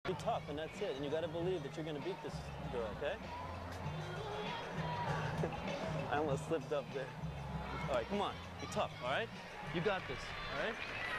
Be tough, and that's it. And you got to believe that you're going to beat this girl, okay? I almost slipped up there. All right, come on. Be tough, all right? You got this, all right?